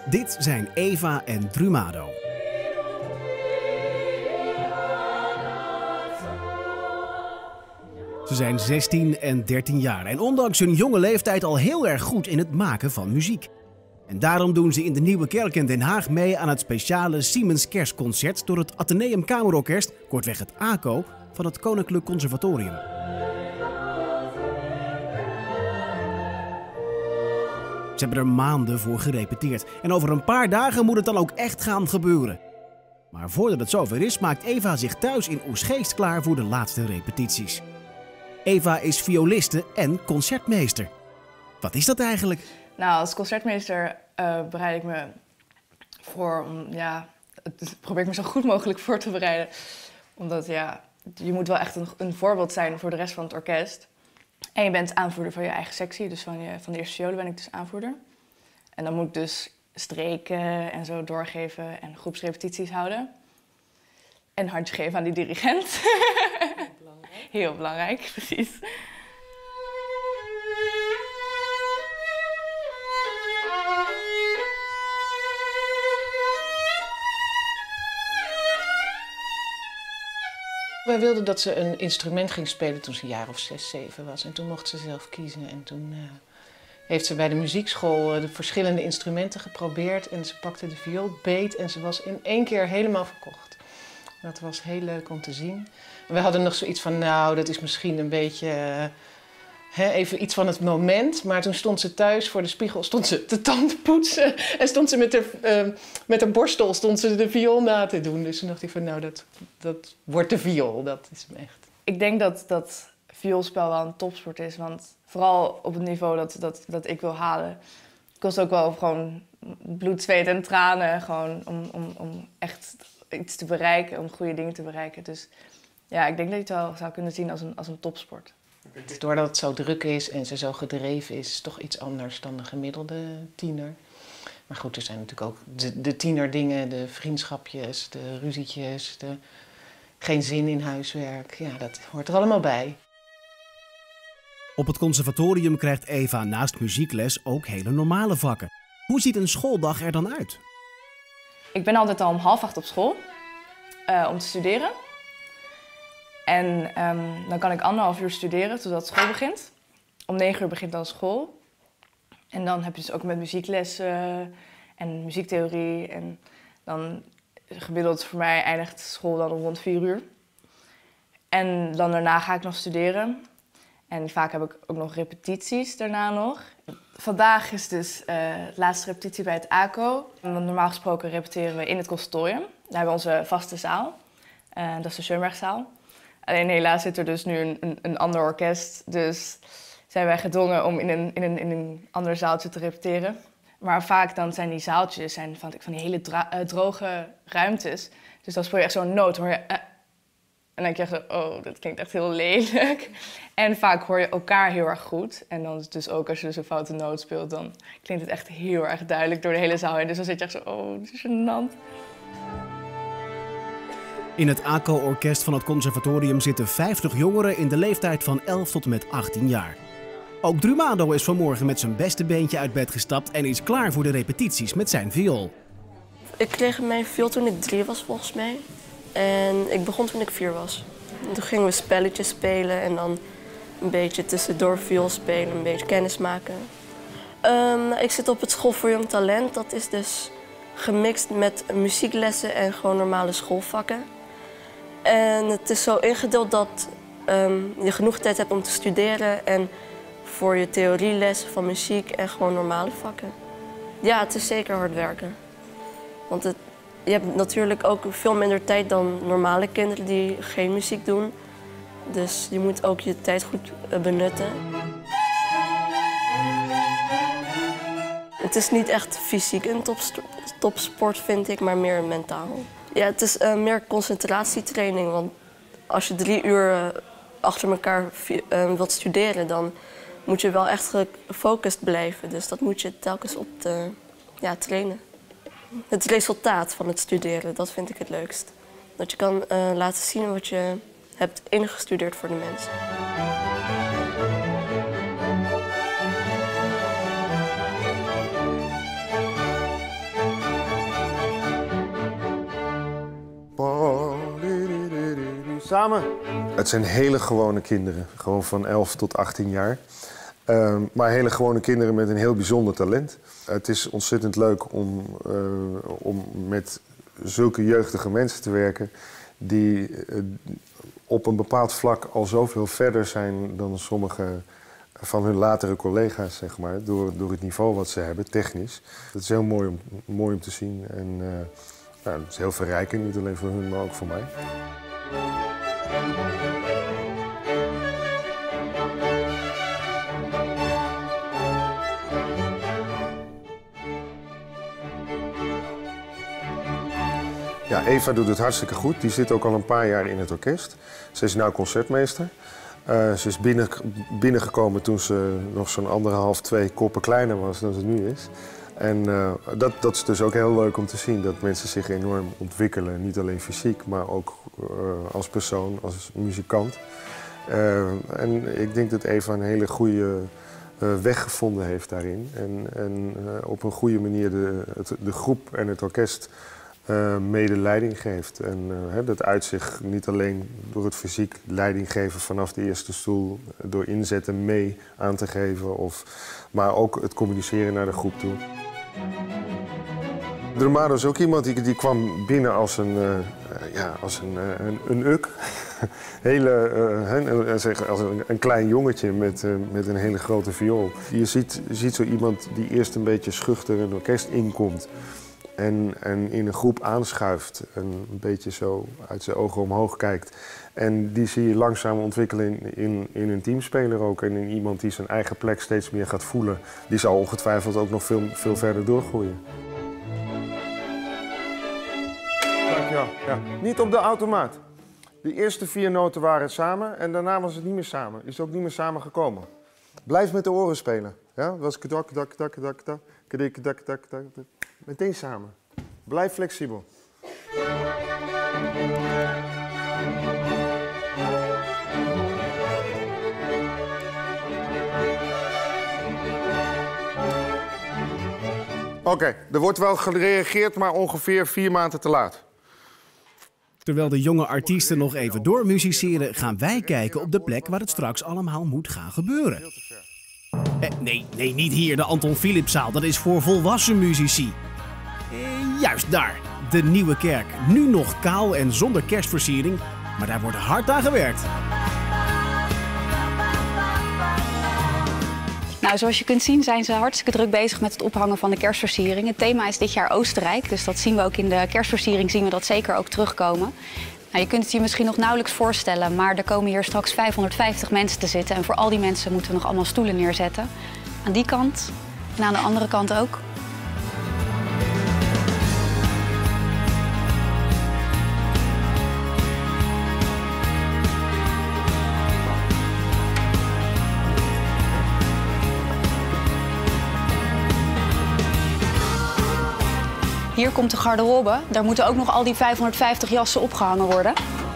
Dit zijn Eva en Drumado. Ze zijn 16 en 13 jaar en ondanks hun jonge leeftijd al heel erg goed in het maken van muziek. En daarom doen ze in de Nieuwe Kerk in Den Haag mee aan het speciale Siemens Kerstconcert door het Atheneum Kamerorkest, kortweg het AKO, van het Koninklijk Conservatorium. Ze hebben er maanden voor gerepeteerd en over een paar dagen moet het dan ook echt gaan gebeuren. Maar voordat het zover is, maakt Eva zich thuis in Oesgeest klaar voor de laatste repetities. Eva is violiste en concertmeester. Wat is dat eigenlijk? Nou, als concertmeester bereid ik me voor probeer ik me zo goed mogelijk voor te bereiden. Omdat je moet wel echt een voorbeeld zijn voor de rest van het orkest. En je bent aanvoerder van je eigen sectie, dus van de eerste violen ben ik dus aanvoerder. En dan moet ik dus streken en zo doorgeven en groepsrepetities houden. En een handje geven aan die dirigent. Heel belangrijk, precies. Wij wilden dat ze een instrument ging spelen toen ze een jaar of 6, 7 was. En toen mocht ze zelf kiezen. En toen heeft ze bij de muziekschool de verschillende instrumenten geprobeerd. En ze pakte de viool beet en ze was in 1 keer helemaal verkocht. Dat was heel leuk om te zien. We hadden nog zoiets van, nou, dat is misschien een beetje even iets van het moment. Maar toen stond ze thuis voor de spiegel, stond ze te tandenpoetsen. En stond ze met haar borstel stond ze de viool na te doen. Dus toen dacht ik van, nou, dat wordt de viool. Dat is hem echt. Ik denk dat vioolspel wel een topsport is. Want vooral op het niveau dat ik wil halen, kost ook wel gewoon bloed, zweet en tranen. Gewoon om echt iets te bereiken, om goede dingen te bereiken. Dus ja, ik denk dat je het wel zou kunnen zien als een topsport. Doordat het zo druk is en ze zo gedreven is het toch iets anders dan de gemiddelde tiener. Maar goed, er zijn natuurlijk ook de tienerdingen, de vriendschapjes, de ruzietjes, geen zin in huiswerk. Ja, dat hoort er allemaal bij. Op het conservatorium krijgt Eva naast muziekles ook hele normale vakken. Hoe ziet een schooldag er dan uit? Ik ben altijd al om 7:30 op school om te studeren. En dan kan ik 1,5 uur studeren totdat school begint. Om 9 uur begint dan school. En dan heb je dus ook met muzieklessen en muziektheorie. En dan gemiddeld voor mij eindigt school dan rond 4 uur. En dan daarna ga ik nog studeren. En vaak heb ik ook nog repetities daarna nog. Vandaag is dus de laatste repetitie bij het AKO. Want normaal gesproken repeteren we in het conservatorium. Daar hebben we onze vaste zaal. Dat is de Schoenbergzaal. Alleen helaas zit er dus nu een ander orkest. Dus zijn wij gedwongen om in een ander zaaltje te repeteren. Maar vaak dan zijn die zaaltjes van die hele droge ruimtes. Dus dan speel je echt zo'n noot, hoor je... En dan krijg je zo, oh, dat klinkt echt heel lelijk. En vaak hoor je elkaar heel erg goed. En dan dus ook als je dus een foute noot speelt, dan klinkt het echt heel erg duidelijk door de hele zaal heen. Dus dan zit je echt zo, oh, dat is gênant. In het AKO-orkest van het conservatorium zitten 50 jongeren in de leeftijd van 11 tot en met 18 jaar. Ook Drumado is vanmorgen met zijn beste beentje uit bed gestapt en is klaar voor de repetities met zijn viool. Ik kreeg mijn viool toen ik 3 was volgens mij. En ik begon toen ik 4 was. En toen gingen we spelletjes spelen en dan een beetje tussendoor viool spelen, een beetje kennis maken. Ik zit op het School voor Jong Talent. Dat is dus gemixt met muzieklessen en gewoon normale schoolvakken. En het is zo ingedeeld dat je genoeg tijd hebt om te studeren en voor je theorielessen van muziek en gewoon normale vakken. Ja, het is zeker hard werken. Want je hebt natuurlijk ook veel minder tijd dan normale kinderen die geen muziek doen. Dus je moet ook je tijd goed benutten. Het is niet echt fysiek een topsport, vind ik, maar meer mentaal. Ja, het is meer concentratietraining, want als je 3 uur achter elkaar wilt studeren, dan moet je wel echt gefocust blijven. Dus dat moet je telkens op trainen. Het resultaat van het studeren, dat vind ik het leukst. Dat je kan laten zien wat je hebt ingestudeerd voor de mensen. Samen. Het zijn hele gewone kinderen, gewoon van 11 tot 18 jaar. Maar hele gewone kinderen met een heel bijzonder talent. Het is ontzettend leuk om met zulke jeugdige mensen te werken die op een bepaald vlak al zoveel verder zijn dan sommige van hun latere collega's, zeg maar, door het niveau wat ze hebben, technisch. Het is heel mooi om te zien en het is heel verrijkend, niet alleen voor hun, maar ook voor mij. Ja, Eva doet het hartstikke goed. Die zit ook al een paar jaar in het orkest. Ze is nu concertmeester. Ze is binnengekomen toen ze nog zo'n 1,5, 2 koppen kleiner was dan ze nu is. En dat is dus ook heel leuk om te zien, dat mensen zich enorm ontwikkelen. Niet alleen fysiek, maar ook als persoon, als muzikant. En ik denk dat Eva een hele goede weg gevonden heeft daarin. En op een goede manier de groep en het orkest mede leiding geeft. En dat uit zich niet alleen door het fysiek leiding geven vanaf de eerste stoel, door inzetten mee aan te geven, maar ook het communiceren naar de groep toe. Drumado is ook iemand die kwam binnen als een uk. Als een klein jongetje met een hele grote viool. Je ziet zo iemand die eerst een beetje schuchter een orkest inkomt. En in een groep aanschuift en een beetje zo uit zijn ogen omhoog kijkt. En die zie je langzaam ontwikkelen in een teamspeler ook. En in iemand die zijn eigen plek steeds meer gaat voelen. Die zal ongetwijfeld ook nog veel verder doorgroeien. Dankjewel. Ja. Niet op de automaat. De eerste 4 noten waren samen en daarna was het niet meer samen. Is ook niet meer samen gekomen. Blijf met de oren spelen. Ja? Dat was kadak, dak, dak, dak, dak, kadik, dak, dak, dak. Meteen samen. Blijf flexibel. Oké, er wordt wel gereageerd, maar ongeveer 4 maanden te laat. Terwijl de jonge artiesten nog even doormusiceren, gaan wij kijken op de plek waar het straks allemaal moet gaan gebeuren. Nee, niet hier, de Anton Philipszaal. Dat is voor volwassen muzici. Juist daar, de Nieuwe Kerk. Nu nog kaal en zonder kerstversiering, maar daar wordt hard aan gewerkt. Nou, zoals je kunt zien zijn ze hartstikke druk bezig met het ophangen van de kerstversiering. Het thema is dit jaar Oostenrijk, dus dat zien we ook in de kerstversiering, zien we dat zeker ook terugkomen. Nou, je kunt het je misschien nog nauwelijks voorstellen, maar er komen hier straks 550 mensen te zitten. En voor al die mensen moeten we nog allemaal stoelen neerzetten. Aan die kant en aan de andere kant ook. Hier komt de garderobe. Daar moeten ook nog al die 550 jassen opgehangen worden.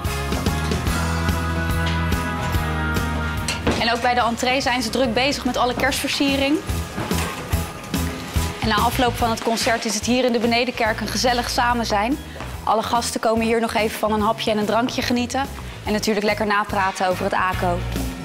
En ook bij de entree zijn ze druk bezig met alle kerstversiering. En na afloop van het concert is het hier in de Benedenkerk een gezellig samen zijn. Alle gasten komen hier nog even van een hapje en een drankje genieten. En natuurlijk lekker napraten over het ACO.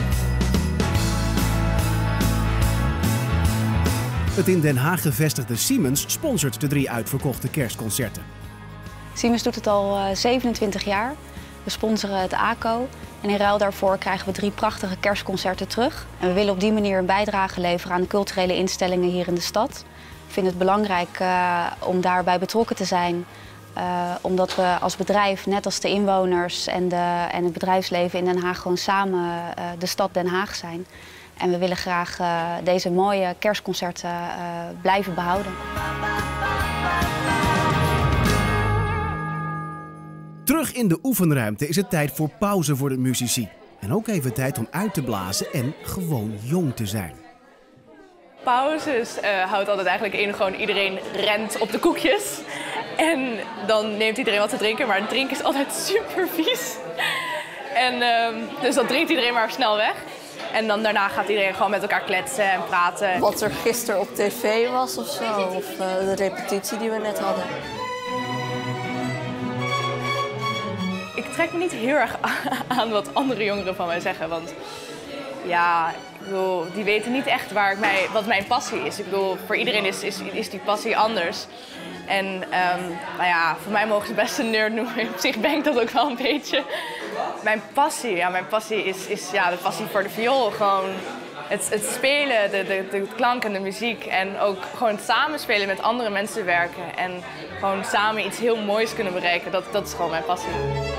Het in Den Haag gevestigde Siemens sponsort de 3 uitverkochte kerstconcerten. Siemens doet het al 27 jaar. We sponsoren het ACO en in ruil daarvoor krijgen we 3 prachtige kerstconcerten terug. En we willen op die manier een bijdrage leveren aan de culturele instellingen hier in de stad. Ik vind het belangrijk om daarbij betrokken te zijn. Omdat we als bedrijf, net als de inwoners en het bedrijfsleven in Den Haag, gewoon samen de stad Den Haag zijn. En we willen graag deze mooie kerstconcerten blijven behouden. Terug in de oefenruimte is het tijd voor pauze voor de muzici. En ook even tijd om uit te blazen en gewoon jong te zijn. Pauzes houdt altijd eigenlijk in, gewoon iedereen rent op de koekjes. En dan neemt iedereen wat te drinken, maar het drinken is altijd super vies. En dus dan drinkt iedereen maar snel weg. En dan daarna gaat iedereen gewoon met elkaar kletsen en praten. Wat er gisteren op tv was of zo, of de repetitie die we net hadden. Ik trek me niet heel erg aan wat andere jongeren van mij zeggen. Want ja, ik bedoel, die weten niet echt wat mijn passie is. Ik bedoel, voor iedereen is die passie anders. En nou ja, voor mij mogen ze best een nerd noemen. Op zich ben ik dat ook wel een beetje. Mijn passie is ja, de passie voor de viool. Gewoon het spelen, de klank en de muziek. En ook gewoon het samenspelen met andere mensen werken. En gewoon samen iets heel moois kunnen bereiken. Dat is gewoon mijn passie.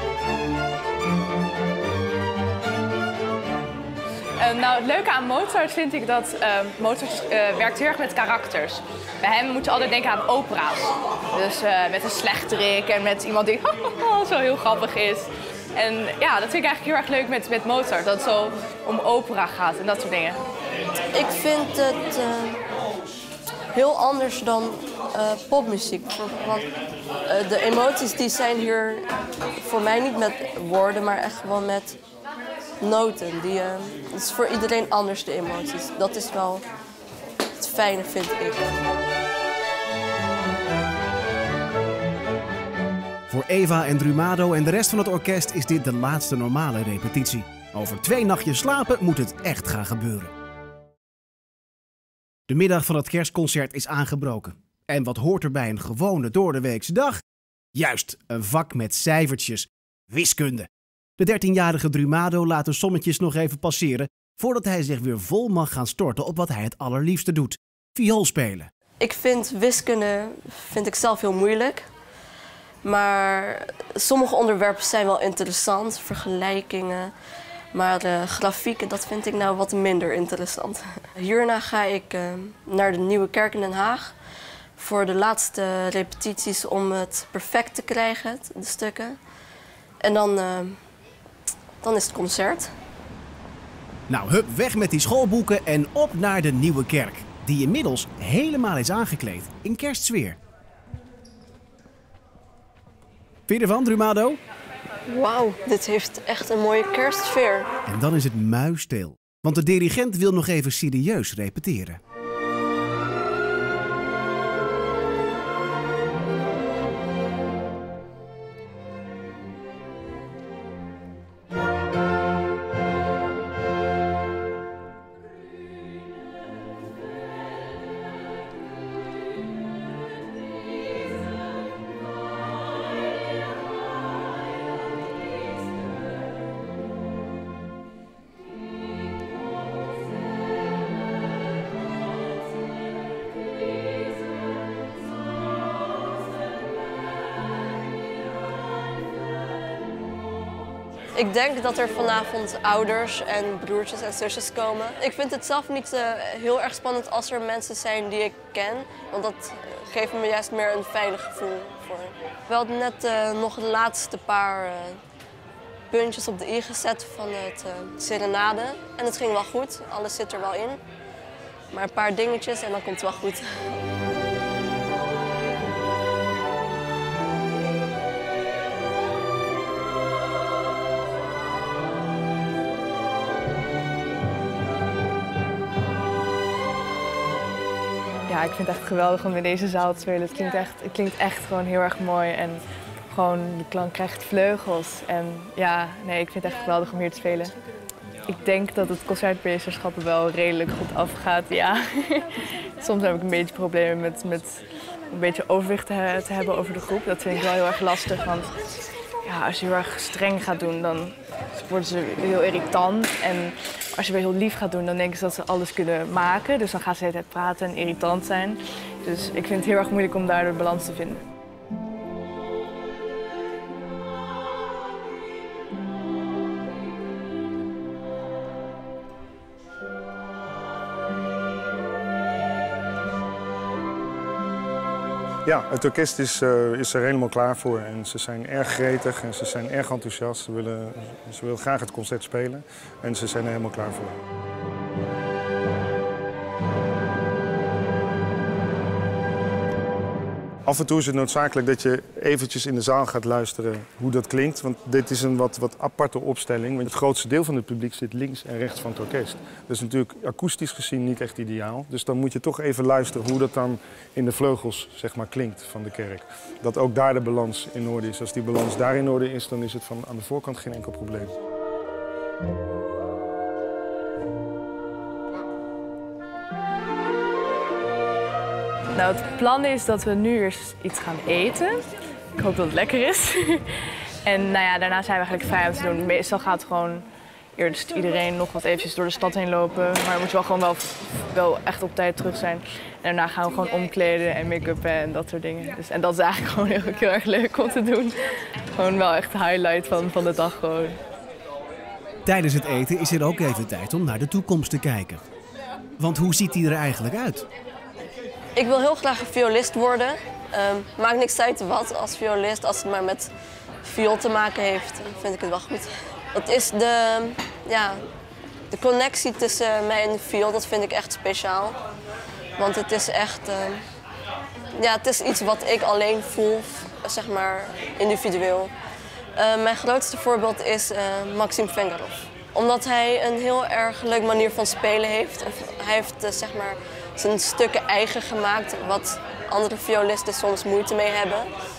Nou, het leuke aan Mozart vind ik dat Mozart werkt heel erg met karakters. Bij hem moet je altijd denken aan opera's. Dus met een slechterik en met iemand die zo heel grappig is. En ja, dat vind ik eigenlijk heel erg leuk met Mozart. Dat het zo om opera gaat en dat soort dingen. Ik vind het heel anders dan popmuziek. Want de emoties die zijn hier voor mij niet met woorden, maar echt gewoon met noten. Het is voor iedereen anders, de emoties. Dat is wel het fijne, vind ik. Voor Eva en Drumado en de rest van het orkest is dit de laatste normale repetitie. Over 2 nachtjes slapen moet het echt gaan gebeuren. De middag van het kerstconcert is aangebroken. En wat hoort er bij een gewone doordeweekse dag? Juist, een vak met cijfertjes. Wiskunde. De 13-jarige Drumado laat de sommetjes nog even passeren voordat hij zich weer vol mag gaan storten op wat hij het allerliefste doet. Viool spelen. Ik vind wiskunde zelf heel moeilijk. Maar sommige onderwerpen zijn wel interessant, vergelijkingen. Maar grafieken, dat vind ik nou wat minder interessant. Hierna ga ik naar de Nieuwe Kerk in Den Haag voor de laatste repetities om het perfect te krijgen, de stukken. En dan is het concert. Nou, hup, weg met die schoolboeken en op naar de Nieuwe Kerk. Die inmiddels helemaal is aangekleed in kerstsfeer. Vind je ervan, Drumado? Wauw, dit heeft echt een mooie kerstsfeer. En dan is het muisstil. Want de dirigent wil nog even serieus repeteren. Ik denk dat er vanavond ouders en broertjes en zusjes komen. Ik vind het zelf niet heel erg spannend als er mensen zijn die ik ken. Want dat geeft me juist meer een veilig gevoel voor. We hadden net nog de laatste paar puntjes op de i gezet van het serenade. En het ging wel goed, alles zit er wel in. Maar een paar dingetjes en dan komt het wel goed. Ja, ik vind het echt geweldig om in deze zaal te spelen. Het klinkt echt gewoon heel erg mooi en gewoon de klank krijgt vleugels. En ja, nee, ik vind het echt geweldig om hier te spelen. Ik denk dat het concertmeesterschappen wel redelijk goed afgaat, ja. Soms heb ik een beetje problemen met een beetje overwicht te hebben over de groep. Dat vind ik wel heel erg lastig, want ja, als je heel erg streng gaat doen, dan worden ze heel irritant. En als je weer heel lief gaat doen, dan denken ze dat ze alles kunnen maken. Dus dan gaan ze de hele tijd praten en irritant zijn. Dus ik vind het heel erg moeilijk om daar de balans te vinden. Ja, het orkest is er helemaal klaar voor en ze zijn erg gretig en ze zijn erg enthousiast. Ze willen graag het concert spelen en ze zijn er helemaal klaar voor. Af en toe is het noodzakelijk dat je eventjes in de zaal gaat luisteren hoe dat klinkt. Want dit is een wat aparte opstelling. Want het grootste deel van het publiek zit links en rechts van het orkest. Dat is natuurlijk akoestisch gezien niet echt ideaal. Dus dan moet je toch even luisteren hoe dat dan in de vleugels zeg maar, klinkt van de kerk. Dat ook daar de balans in orde is. Als die balans daar in orde is, dan is het van aan de voorkant geen enkel probleem. Nou, het plan is dat we nu eerst iets gaan eten. Ik hoop dat het lekker is. En nou ja, daarna zijn we eigenlijk vrij om te doen. Meestal gaat gewoon eerst iedereen nog wat eventjes door de stad heen lopen. Maar dan moet je wel gewoon wel echt op tijd terug zijn. En daarna gaan we gewoon omkleden en make-uppen en dat soort dingen. Dus, en dat is eigenlijk gewoon heel erg leuk om te doen. Gewoon wel echt de highlight van de dag gewoon. Tijdens het eten is er ook even tijd om naar de toekomst te kijken. Want hoe ziet die er eigenlijk uit? Ik wil heel graag een violist worden. Maakt niks uit wat als violist, als het maar met viool te maken heeft, vind ik het wel goed. Het is de connectie tussen mij en de viool, dat vind ik echt speciaal. Want het is echt, het is iets wat ik alleen voel, zeg maar, individueel. Mijn grootste voorbeeld is Maxim Vengerov. Omdat hij een heel erg leuke manier van spelen heeft. Hij heeft, zeg maar, zijn stukken eigen gemaakt, wat andere violisten soms moeite mee hebben.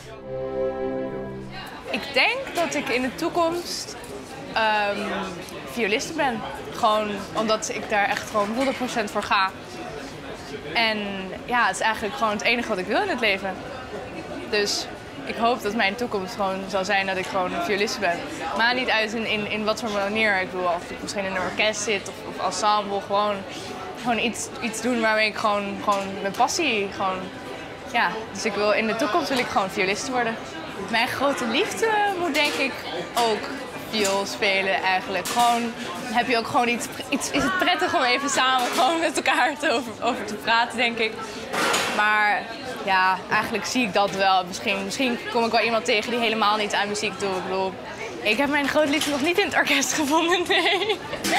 Ik denk dat ik in de toekomst violiste ben. Gewoon omdat ik daar echt gewoon 100% voor ga. En ja, het is eigenlijk gewoon het enige wat ik wil in het leven. Dus ik hoop dat mijn toekomst gewoon zal zijn dat ik gewoon een violiste ben. Maar niet uit in wat voor manier. Ik bedoel, of ik misschien in een orkest zit of ensemble. Gewoon iets doen waarmee ik gewoon mijn passie gewoon... Ja, dus in de toekomst wil ik gewoon violist worden. Mijn grote liefde moet denk ik ook viool spelen eigenlijk. Gewoon, heb je ook gewoon iets is het prettig om even samen gewoon met elkaar over te praten, denk ik. Maar ja, eigenlijk zie ik dat wel. Misschien kom ik wel iemand tegen die helemaal niet aan muziek doet. Ik bedoel, ik heb mijn grote liefde nog niet in het orkest gevonden, nee.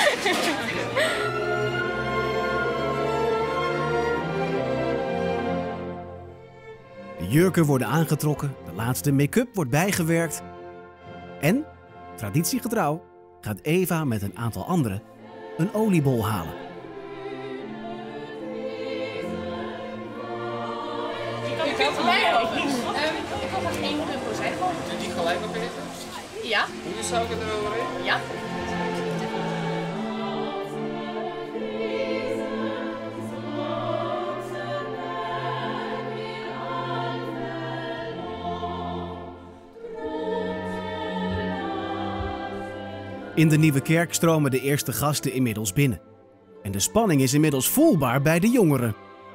De jurken worden aangetrokken, de laatste make-up wordt bijgewerkt. En, traditiegetrouw, gaat Eva met een aantal anderen een oliebol halen. Je kunt voor mij ook. Ik wil graag 1 rozijn. Kun je die gelijk op eten? Ja. Hoe zou ik het er wel in? Ja. In de Nieuwe Kerk stromen de eerste gasten inmiddels binnen. En de spanning is inmiddels voelbaar bij de jongeren.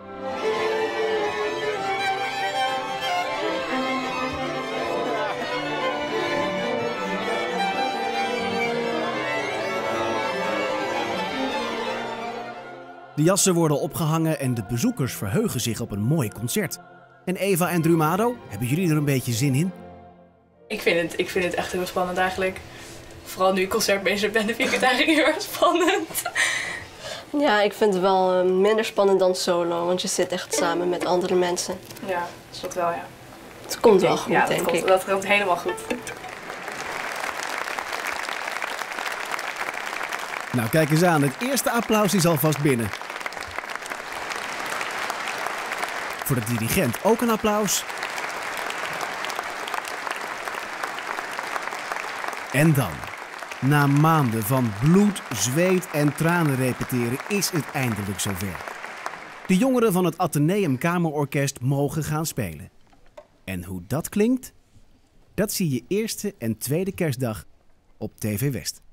De jassen worden opgehangen en de bezoekers verheugen zich op een mooi concert. En Eva en Drumado, hebben jullie er een beetje zin in? Ik vind het echt heel spannend eigenlijk. Vooral nu ik concertmeester ben, vind ik het eigenlijk heel erg spannend. Ja, ik vind het wel minder spannend dan solo, want je zit echt samen met andere mensen. Ja, dat wel, ja. Het komt wel goed, ja, denk ik. Dat komt helemaal goed. Nou, kijk eens aan. Het eerste applaus is alvast binnen. Voor de dirigent ook een applaus. En dan, na maanden van bloed, zweet en tranen repeteren, is het eindelijk zover. De jongeren van het Atheneum Kamerorkest mogen gaan spelen. En hoe dat klinkt, dat zie je eerste en tweede kerstdag op TV West.